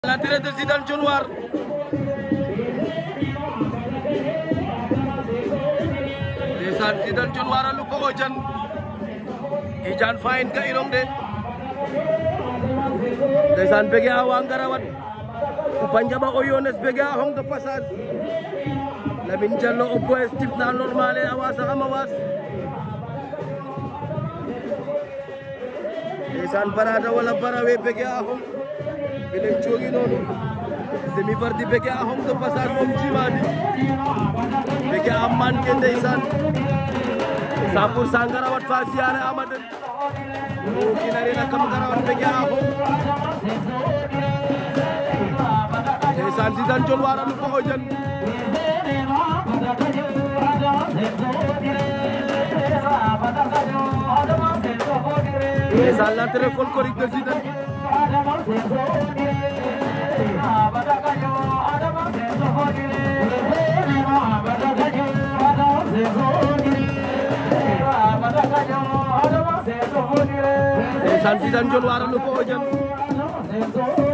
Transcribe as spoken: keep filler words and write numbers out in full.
L'entrée de Zidane Dionewar. Ndeysaan Zidane Dionewar a luko o jan Tidiane Faye ka irong de ndeysaan bege a wa ngarawat Upanjaba o yones bege a hong de passage Lamine Diallo o boy stip na normal e awas a awas ndeysaan parada wala parawe bege a hong belen cogi noonu semi fardi bege a hong de passage moom jiwani bege a manke ndeysaan cent pour cent ngarawat fa siyaare Amaden o kinare na kam ngarawat bege a hong ndeysaan Zidane Dionewar a luko o jan ndeysaan l'entrée folklorique de Zidane ndeysaan Zidane Dionewar a luko o jan